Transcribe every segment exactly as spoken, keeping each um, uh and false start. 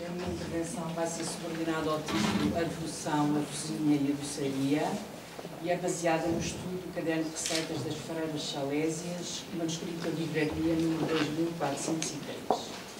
A minha intervenção vai ser subordinada ao título A Devoção, a Cozinha e a Doçaria e é baseada no estudo do Caderno de Receitas das Freiras Salésias, manuscrito da livraria número dois mil quatrocentos e três.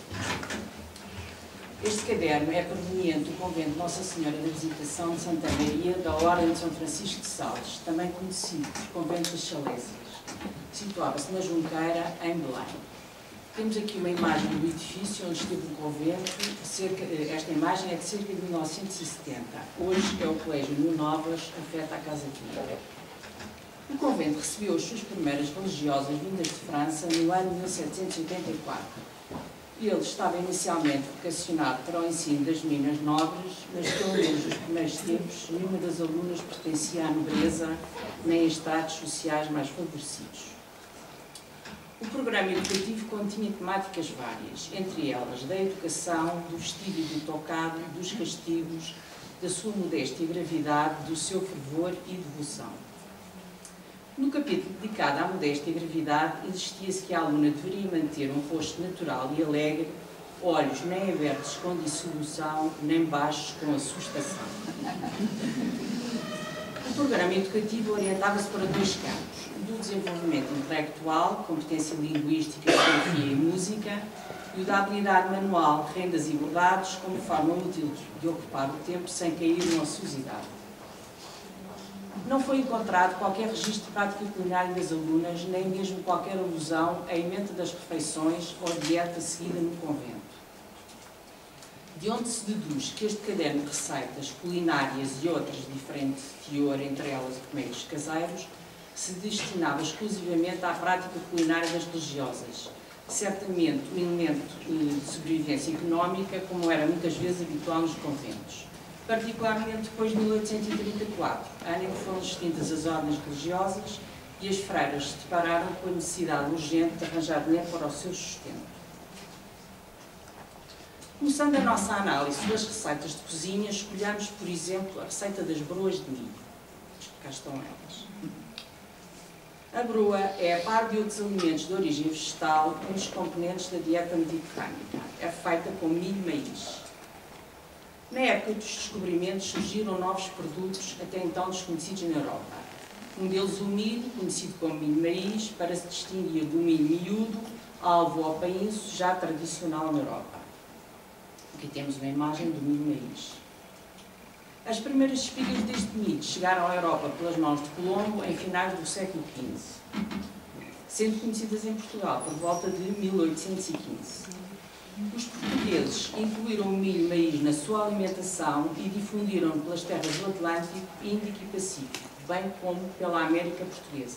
Este caderno é proveniente do convento de Nossa Senhora da Visitação de Santa Maria da Ordem de São Francisco de Sales, também conhecido por Convento das Salésias. Situava-se na Junqueira, em Belém. Temos aqui uma imagem do edifício onde esteve o convento. Cerca, esta imagem é de cerca de mil novecentos e setenta. Hoje é o Colégio Mil Novas, afeta a Casa Pia. O convento recebeu as suas primeiras religiosas vindas de França no ano de mil setecentos e oitenta e quatro. Ele estava inicialmente vocacionado para o ensino das meninas nobres, mas pelo menos nos primeiros tempos, nenhuma das alunas pertencia à nobreza nem a estratos sociais mais favorecidos. O programa educativo continha temáticas várias, entre elas da educação, do vestido e do tocado, dos castigos, da sua modéstia e gravidade, do seu fervor e devoção. No capítulo dedicado à modéstia e gravidade, insistia-se que a aluna deveria manter um rosto natural e alegre, olhos nem abertos com dissolução, nem baixos com assustação. O programa educativo orientava-se para dois campos: do desenvolvimento intelectual, competência linguística, geografia e música, e o da habilidade manual, rendas e bordados, como forma útil de ocupar o tempo sem cair numa ociosidade. Não foi encontrado qualquer registro de prática culinária das alunas, nem mesmo qualquer alusão à emenda das refeições ou dieta seguida no convento. De onde se deduz que este caderno de receitas culinárias e outras de diferente teor, entre elas remédios caseiros, se destinava exclusivamente à prática culinária das religiosas, certamente um elemento de sobrevivência económica, como era muitas vezes habitual nos conventos, particularmente depois de mil oitocentos e trinta e quatro, ano em que foram extintas as ordens religiosas e as freiras se depararam com a necessidade urgente de arranjar dinheiro para o seu sustento. Começando a nossa análise das receitas de cozinha, escolhemos, por exemplo, a receita das broas de milho. Cá estão elas. A broa é, a par de outros alimentos de origem vegetal, um dos componentes da dieta mediterrânica. É feita com milho e maíz. Na época dos descobrimentos surgiram novos produtos, até então desconhecidos na Europa. Um deles o milho, conhecido como milho maíz, para se distinguir do milho miúdo, alvo ou painço, já tradicional na Europa. Aqui temos uma imagem do milho maíz. As primeiras espigas deste milho chegaram à Europa pelas mãos de Colombo em finais do século quinze, sendo conhecidas em Portugal por volta de mil oitocentos e quinze. Os portugueses incluíram o milho maíz na sua alimentação e difundiram-no pelas terras do Atlântico, Índico e Pacífico, bem como pela América Portuguesa.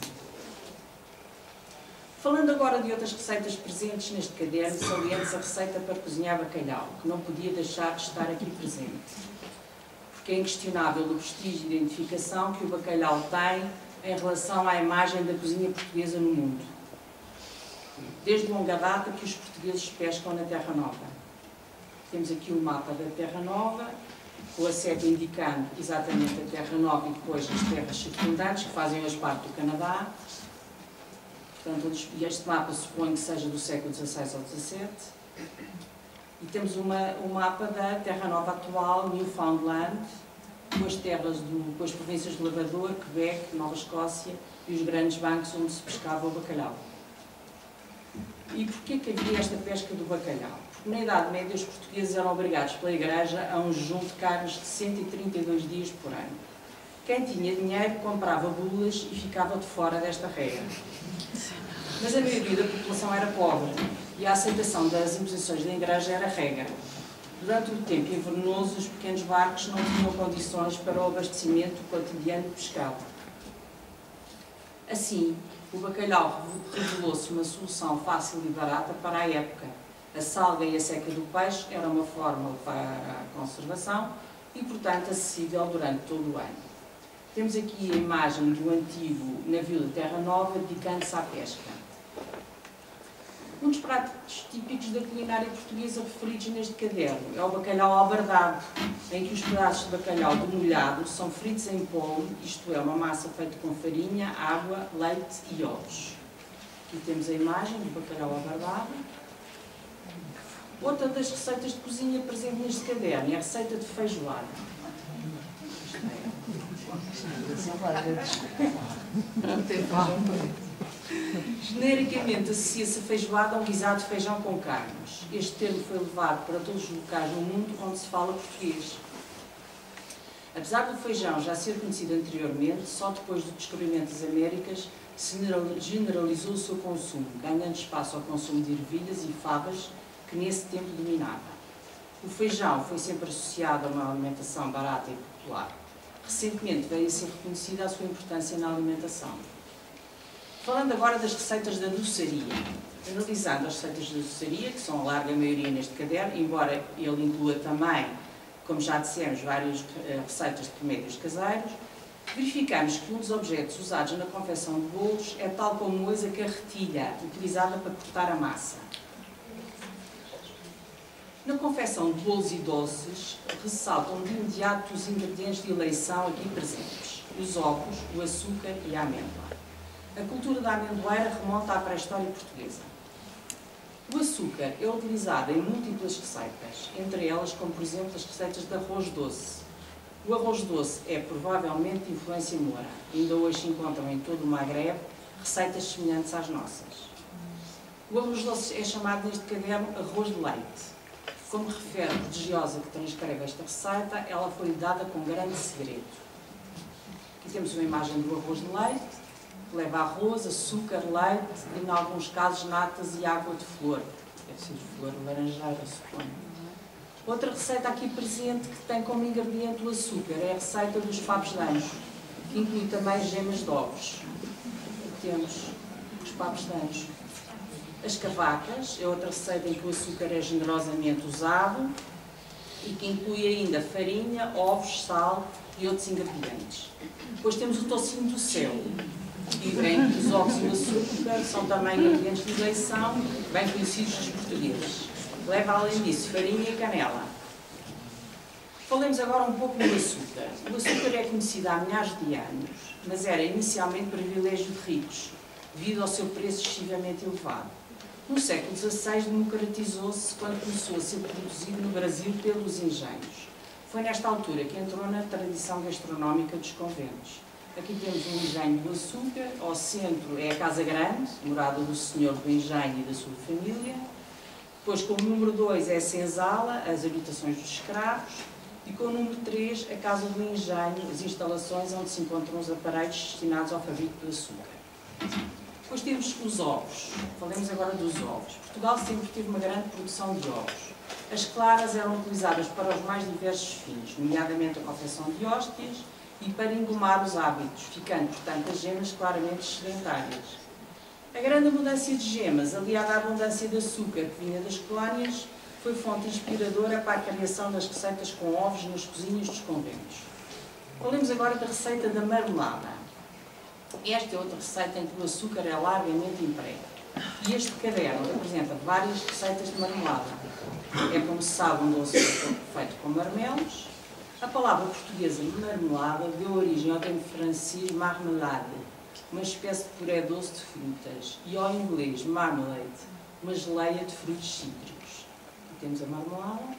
Falando agora de outras receitas presentes neste caderno, saliente-se a receita para cozinhar bacalhau, que não podia deixar de estar aqui presente, porque é inquestionável o prestígio de identificação que o bacalhau tem em relação à imagem da cozinha portuguesa no mundo. Desde longa data que os portugueses pescam na Terra Nova. Temos aqui o mapa da Terra Nova, com a seta indicando exatamente a Terra Nova e depois as terras circundantes, que fazem hoje parte do Canadá. Portanto, este mapa supõe que seja do século dezasseis ou dezassete. E temos uma, um mapa da Terra Nova atual, Newfoundland, com as terras, do, com as províncias de Labrador, Quebec, Nova Escócia e os grandes bancos onde se pescava o bacalhau. E porquê que havia esta pesca do bacalhau? Porque na Idade Média os portugueses eram obrigados pela Igreja a um jejum de carnes de cento e trinta e dois dias por ano. Quem tinha dinheiro comprava bulas e ficava de fora desta regra. Mas a maioria da população era pobre e a aceitação das imposições da Igreja era regra. Durante o tempo invernoso, os pequenos barcos não tinham condições para o abastecimento cotidiano de pescado. Assim, o bacalhau revelou-se uma solução fácil e barata para a época. A salga e a seca do peixe era uma fórmula para a conservação e, portanto, acessível durante todo o ano. Temos aqui a imagem do antigo navio de Terra Nova dedicando-se à pesca. Um dos pratos típicos da culinária portuguesa referidos neste caderno é o bacalhau albardado, em que os pedaços de bacalhau demolhado são fritos em polvo, isto é, uma massa feita com farinha, água, leite e ovos. Aqui temos a imagem do bacalhau albardado. Outra das receitas de cozinha presente neste caderno é a receita de feijoada. Genericamente associa-se a feijoada a um guisado de feijão com carnes. Este termo foi levado para todos os locais no mundo onde se fala português. Apesar do feijão já ser conhecido anteriormente, só depois do descobrimento das Américas se generalizou o seu consumo, ganhando espaço ao consumo de ervilhas e favas que nesse tempo dominava. O feijão foi sempre associado a uma alimentação barata e popular. Recentemente veio a ser reconhecida a sua importância na alimentação. Falando agora das receitas da doçaria. Analisando as receitas da doçaria, que são a larga maioria neste caderno, embora ele inclua também, como já dissemos, várias receitas de remédios caseiros, verificamos que um dos objetos usados na confecção de bolos é tal como hoje a carretilha, utilizada para cortar a massa. Na confecção de bolos e doces, ressaltam de imediato os ingredientes de eleição aqui presentes: os ovos, o açúcar e a amêndoa. A cultura da amendoeira remonta à pré-história portuguesa. O açúcar é utilizado em múltiplas receitas, entre elas, como por exemplo, as receitas de arroz doce. O arroz doce é provavelmente de influência moura. Ainda hoje se encontram em todo o Magrebe receitas semelhantes às nossas. O arroz doce é chamado neste caderno arroz de leite. Como refere a prodigiosa que transcreve esta receita, ela foi dada com grande segredo. Aqui temos uma imagem do arroz de leite, que leva arroz, açúcar, leite e, em alguns casos, natas e água de flor. Deve ser de flor laranjeira, suponho. Outra receita aqui presente que tem como ingrediente o açúcar é a receita dos favos de anjo, que inclui também gemas de ovos. Aqui temos os favos de anjo. As cavacas é outra receita em que o açúcar é generosamente usado e que inclui ainda farinha, ovos, sal e outros ingredientes. Depois temos o tocinho do céu, em que os ovos e o açúcar são também ingredientes de eleição, bem conhecidos dos portugueses. Leva, além disso, farinha e canela. Falemos agora um pouco do açúcar. O açúcar é conhecido há milhares de anos, mas era inicialmente privilégio de ricos, devido ao seu preço excessivamente elevado. No século dezasseis, democratizou-se quando começou a ser produzido no Brasil pelos engenhos. Foi nesta altura que entrou na tradição gastronómica dos conventos. Aqui temos um engenho do açúcar, ao centro é a Casa Grande, morada do senhor do engenho e da sua família. Depois, com o número dois, é a senzala, as habitações dos escravos. E com o número três, a Casa do Engenho, as instalações onde se encontram os aparelhos destinados ao fabrico do açúcar. Depois temos os ovos. Falemos agora dos ovos. Portugal sempre teve uma grande produção de ovos. As claras eram utilizadas para os mais diversos fins, nomeadamente a confecção de hóstias e para engomar os hábitos, ficando, portanto, as gemas claramente excedentárias. A grande abundância de gemas, aliada à abundância de açúcar que vinha das colónias, foi fonte inspiradora para a criação das receitas com ovos nas cozinhas dos conventos. Falemos agora da receita da marmelada. Esta é outra receita em que o açúcar é largamente emprego. E este caderno apresenta várias receitas de marmelada. É, como se sabe, um doce feito com marmelos. A palavra portuguesa marmelada deu origem ao termo francês marmelade, uma espécie de puré doce de frutas, e ao inglês marmalade, uma geleia de frutos cítricos. Aqui temos a marmelada.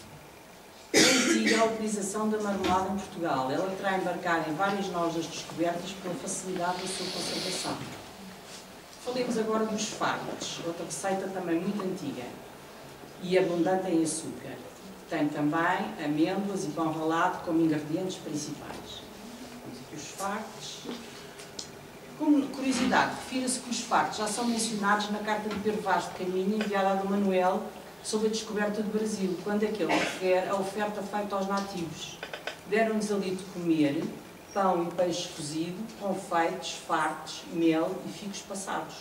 É antiga a utilização da marmelada em Portugal. Ela terá embarcado em várias novas descobertas pela facilidade da sua conservação. Falemos agora dos fardos, outra receita também muito antiga e abundante em açúcar. Tem também amêndoas e pão ralado como ingredientes principais. Temos aqui os fardos. Como curiosidade, refira-se que os fardos já são mencionados na carta de Pedro Vaz de Caminha enviada a Dom Manuel sobre a descoberta do Brasil, quando aquele refere a oferta feita aos nativos. Deram-nos ali de comer pão e peixe cozido, confeitos, fartos, mel e figos passados.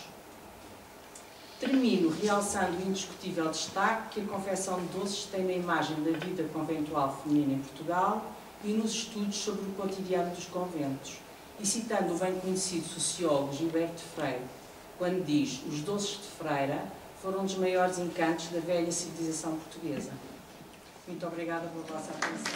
Termino realçando o indiscutível destaque que a confecção de doces tem na imagem da vida conventual feminina em Portugal e nos estudos sobre o cotidiano dos conventos, e citando o bem conhecido sociólogo Gilberto Freire, quando diz: os doces de freira foram um dos maiores encantos da velha civilização portuguesa. Muito obrigada pela vossa atenção.